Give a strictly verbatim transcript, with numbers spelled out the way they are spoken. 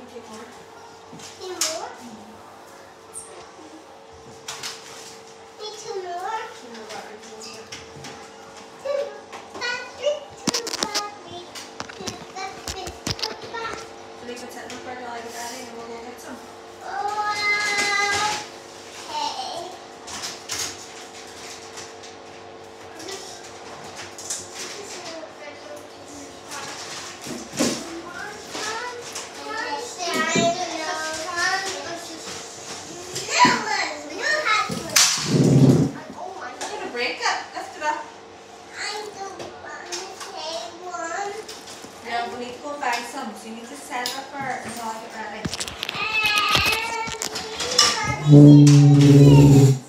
take more. Two more? Need two more? Two more batteries. Two batteries, two batteries, two batteries, two batteries. So leave it sitting for a while, get ready, and we'll go get some. Okay. Break it. Lift it up. Yeah, we need to go buy some, so you need to set it up for until I get ready.